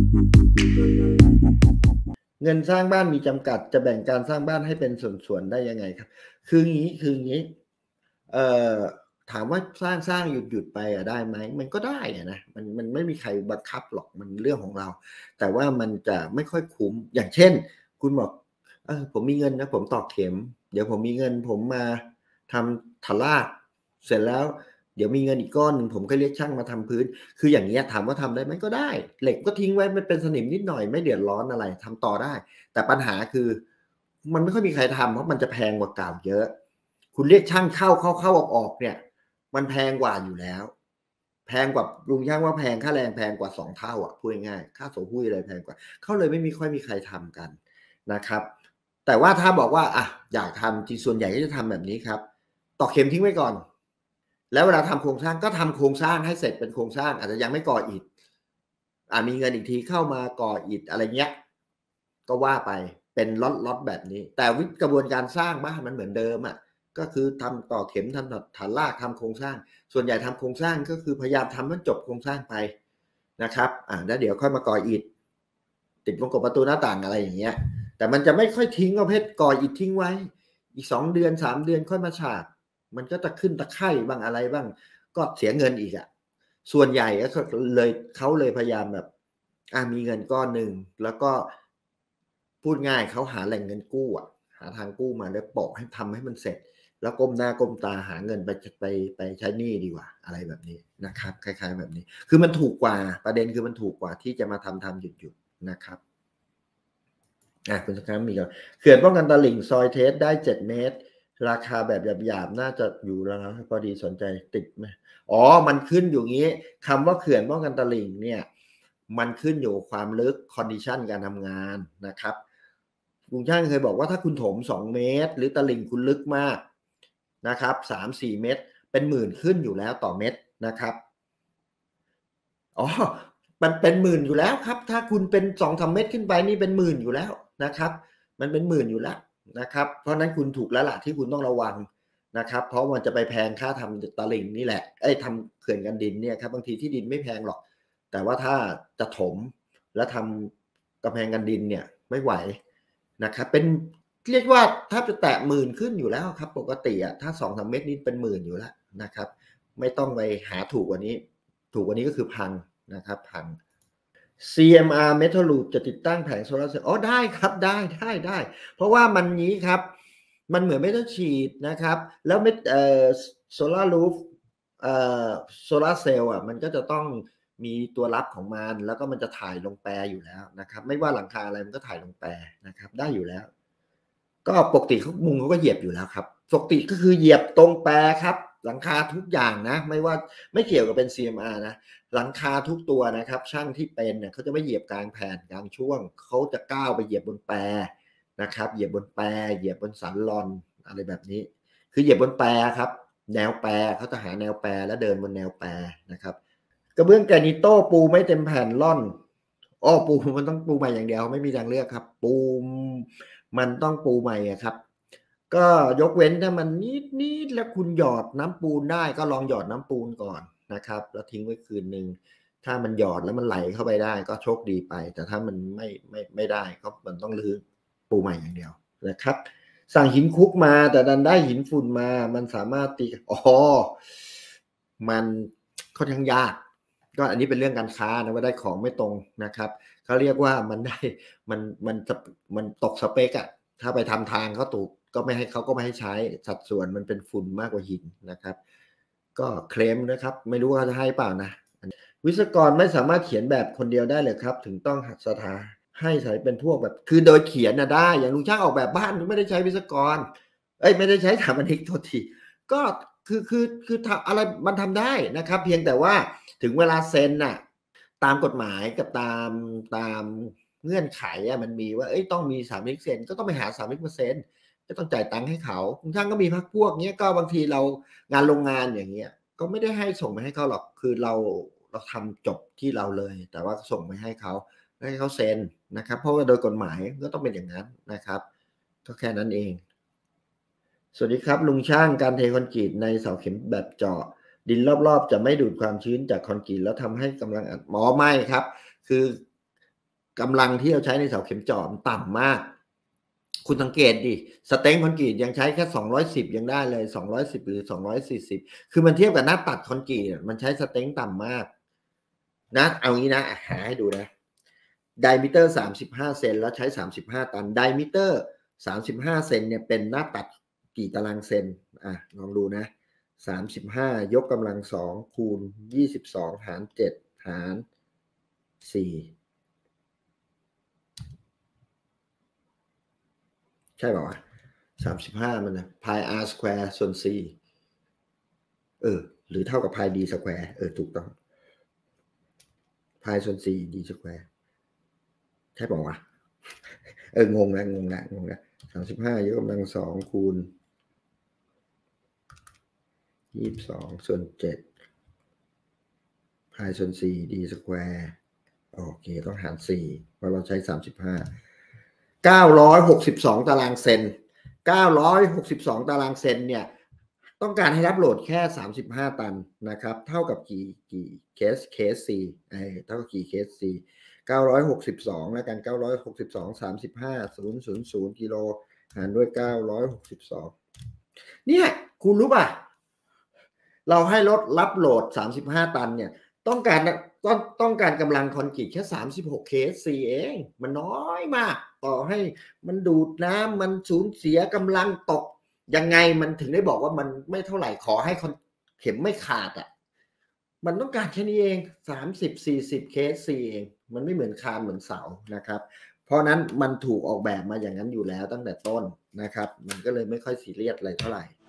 เงินสร้างบ้านมีจำกัดจะแบ่งการสร้างบ้านให้เป็นส่วนๆได้ยังไงครับคืองี้ เอ่อถามว่าสร้างหยุดไปอะได้ไหมมันก็ได้อะนะมันไม่มีใครบังคับหรอกมันเรื่องของเราแต่ว่ามันจะไม่ค่อยคุ้มอย่างเช่นคุณบอกผมมีเงินนะผมตอกเข็มเดี๋ยวผมมีเงินผมมาทำถลากเสร็จแล้วเดี๋ยวมีเงินอีกก้อนหนึ่งผมก็เรียกช่างมาทำพื้นคืออย่างเงี้ยถามว่าทำได้ไหมก็ได้เหล็กก็ทิ้งไว้มันเป็นสนิมนิดหน่อยไม่เดือดร้อนอะไรทำต่อได้แต่ปัญหาคือมันไม่ค่อยมีใครทำเพราะมันจะแพงกว่าเก่าเยอะ คุณเรียกช่างเข้าออกเนี่ยมันแพงกว่าอยู่แล้วแพงกว่าลุงช่างว่าแพงค่าแรงแพงกว่า2เท่าอ่ะพูดง่ายๆค่าโสหุ้ยอะไรแพงกว่าเขาเลยไม่ค่อยมีใครทำกันนะครับแต่ว่าถ้าบอกว่าอ่ะอยากทำจริงส่วนใหญ่ก็จะทำแบบนี้ครับตอกเข็มทิ้งไว้ก่อนแล้วเวลาทำโครงสร้างก็ทำโครงสร้างให้เสร็จเป็นโครงสร้างอาจจะยังไม่ก่ออิฐมีเงินอีกทีเข้ามาก่ออิฐอะไรเงี้ยก็ว่าไปเป็นล็อตแบบนี้แต่กระบวนการสร้างบ้านมันเหมือนเดิมอ่ะ ก็คือทำต่อเข็มทำฐานรากทำโครงสร้างส่วนใหญ่ทำโครงสร้างก็คือพยายามทำให้จบโครงสร้างไปนะครับแล้วเดี๋ยวค่อยมาก่ออิฐติดวงกบประตูหน้าต่างอะไรอย่างเงี้ยแต่มันจะไม่ค่อยทิ้งประเภทก่ออิฐทิ้งไว้อีก2 เดือน3 เดือนค่อยมาฉาบมันก็จะขึ้นตะไคร่บ้างอะไรบ้างก็เสียเงินอีกอ่ะส่วนใหญ่ก็เลยเขาเลยพยายามแบบมีเงินก้อนหนึ่งแล้วก็พูดง่ายเขาหาแหล่งเงินกู้อ่ะหาทางกู้มาแล้วโปะให้ทำให้มันเสร็จ แล้วก้มหน้าก้มตาหาเงินไปใช้หนี้ดีกว่าอะไรแบบนี้นะครับคล้ายๆแบบนี้คือมันถูกกว่าประเด็นคือมันถูกกว่าที่จะมาทำหยุดนะครับคุณสักครั้งมีก่อนเขื่อนป้องกันตลิ่งซอยเทสได้7 เมตรราคาแบบหยาบๆน่าจะอยู่แล้วนะพอดีสนใจติดไหมมันขึ้นอยู่งี้คำว่าเขื่อนป้องกันตลิ่งเนี่ยมันขึ้นอยู่ความลึกคอนดิชันการทำงานนะครับลุงช่างเคยบอกว่าถ้าคุณถม2 เมตรหรือตลิ่งคุณลึกมากนะครับ3-4 เม็ดเป็นหมื่นขึ้นอยู่แล้วต่อเม็ดนะครับมันเป็นหมื่นอยู่แล้วครับถ้าคุณเป็น2-3 เม็ดขึ้นไปนี่เป็นหมื่นอยู่แล้วนะครับมันเป็นหมื่นอยู่แล้วนะครับเพราะนั้นคุณถูกแล้วล่ะที่คุณต้องระวังนะครับเพราะมันจะไปแพงค่าทำตลิ่งนี่แหละทำเขื่อนกันดินเนี่ยครับบางทีที่ดินไม่แพงหรอกแต่ว่าถ้าจะถมแล้วทำกำแพงกันดินเนี่ยไม่ไหวนะครับเป็น เรียกว่าถ้าจะแตะหมื่นขึ้นอยู่แล้วครับปกติอะถ้า2-3 เม็ดนี้เป็นหมื่นอยู่แล้วนะครับไม่ต้องไปหาถูกกว่านี้ก็คือพังนะครับพัง CMR Metal Loop จะติดตั้งแผงโซลาร์เซลล์ได้ครับได้เพราะว่ามันงี้ครับมันเหมือน Metal Sheet นะครับแล้วSolar Roof โซลาร์เซลล์มันก็จะต้องมีตัวรับของมันแล้วก็มันจะถ่ายลงแปรอยู่แล้วนะครับไม่ว่าหลังคาอะไรมันก็ถ่ายลงแปรนะครับได้อยู่แล้ว ก็ปกติเขาก็เหยียบอยู่แล้วครับปกติก็คือเหยียบตรงแปรครับหลังคาทุกอย่างนะไม่เกี่ยวกับเป็น CMR นะหลังคาทุกตัวนะครับช่างที่เป็นเนี่ยเขาจะไม่เหยียบกลางแผ่นกลางช่วงเขาจะก้าวไปเหยียบบนแปรนะครับเหยียบบนแปรเหยียบบนสันลอนอะไรแบบนี้คือเหยียบบนแปรครับแนวแปรเขาจะหาแนวแปรแล้วเดินบนแนวแปรนะครับกระเบื้องแกรนิโต้ปูไม่เต็มแผ่นล่อนปูมันต้องปูใหม่อย่างเดียวไม่มีทางเลือกครับปูมันต้องปูใหม่ครับก็ยกเว้นถ้ามันนิดแล้วคุณหยอดน้ำปูนได้ก็ลองหยอดน้ำปูนก่อนนะครับแล้วทิ้งไว้คืนนึงถ้ามันหยอดแล้วมันไหลเข้าไปได้ก็โชคดีไปแต่ถ้ามันไม่ได้ก็มันต้องรื้อปูใหม่อย่างเดียวนะครับสั่งหินคุกมาแต่ดันได้หินฝุ่นมามันสามารถตีมันค่อนข้างยากก็อันนี้เป็นเรื่องการค้านะว่าได้ของไม่ตรงนะครับเขาเรียกว่ามันได้มันตกสเปคอะถ้าไปทำทางเขาถูกก็ไม่ให้ใช้สัดส่วนมันเป็นฝุ่นมากกว่าหินนะครับก็เคลมนะครับไม่รู้ว่าจะให้เปล่านะวิศวกรไม่สามารถเขียนแบบคนเดียวได้เลยครับถึงต้องหักสถาให้ใช้เป็นพวกแบบคือโดยเขียนได้อย่างลุงช่างออกแบบบ้านไม่ได้ใช้วิศวกรไม่ได้ใช้สถาปนิกโทษทีก็คือทำอะไรมันทำได้นะครับเพียงแต่ว่าถึงเวลาเซ็นน่ะตามกฎหมายกับตามเงื่อนไขมันมีว่าต้องมีสถาปนิกเซ็นก็ต้องไปหาสถาปนิกมาเซ็นก็ต้องจ่ายตังค์ให้เขาคุณช่างก็มีพรรคพวกเนี้ยก็บางทีเรางานโรงงานอย่างเงี้ยก็ไม่ได้ให้ส่งไปให้เขาหรอกคือเราทำจบที่เราเลยแต่ว่าส่งไปให้เขาให้เขาเซ็นนะครับเพราะว่าโดยกฎหมายก็ต้องเป็นอย่างนั้นนะครับก็แค่นั้นเองสวัสดีครับลุงช่างการเทคอนกรีตในเสาเข็มแบบเจาะดินรอบๆจะไม่ดูดความชื้นจากคอนกรีตแล้วทำให้กำลังอัดไม่ครับคือกำลังที่เราใช้ในเสาเข็มเจาะมันต่ำมากคุณสังเกตดิสเต็งคอนกรีตยังใช้แค่210ยังได้เลย210หรือ240คือมันเทียบกับหน้าตัดคอนกรีตมันใช้สเต็งต่ำมากนะเอางี้นะหาให้ดูนะไดมิเตอร์35เซนแล้วใช้35ตันไดมิเตอร์35เซนเนี่ยเป็นหน้าตัดกี่ตารางเซนลองดูนะ35ยกกำลัง2คูณ22หาร7หาร4ใช่ป่าววะ35มันนะ pi r square ส่วน c หรือเท่ากับ pi d square ถูกต้อง pi ส่วน c d square ใช่ป่าววะงงนะ35ยกกำลัง2คูณ22ส่วน7 pi ส่วน4 d square โอเคต้องหาร4เพราะเราใช้962ตารางเซน962ตารางเซนเนี่ยต้องการให้รับโหลดแค่35ตันนะครับเท่ากับกี่เคส C เท่ากับกี่เคส C 962แล้วกัน962 35,000กิโลหารด้วย962เนี่ยคุณรู้ป่ะเราให้รถรับโหลด35ตันเนี่ยต้องการกำลังคอนกรีตแค่36 KSC เองมันน้อยมากต่อให้มันดูดน้ำมันสูญเสียกำลังตกยังไงมันถึงได้บอกว่ามันไม่เท่าไหร่ขอให้เข็มไม่ขาดมันต้องการแค่นี้เอง30-40 KSC เองมันไม่เหมือนคานเหมือนเสานะครับเพราะนั้นมันถูกออกแบบมาอย่างนั้นอยู่แล้วตั้งแต่ต้นนะครับมันก็เลยไม่ค่อยซีเรียสอะไรเท่าไหร่